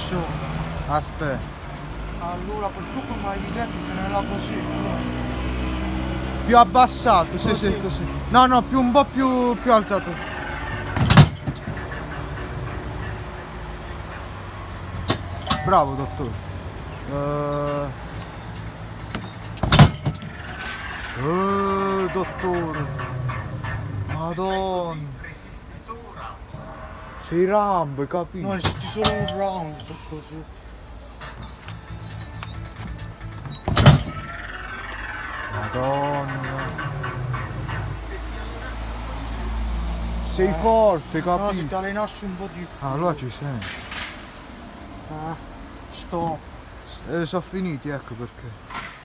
adesso. Aspetta. Allora quel trucco mi hai detto tenerla così, cioè. Più abbassato, sì, Così. sì, così. No, no, più un po' più alzato. Bravo, dottore. Dottore. Madonna. Sei Rambo, hai capito? No, ci sono un round, sono così. Madonna. Sei forte, No, se capito? ti allenassi un po' di più. Ah, allora ci sei. Sto. Sono finiti, ecco perché.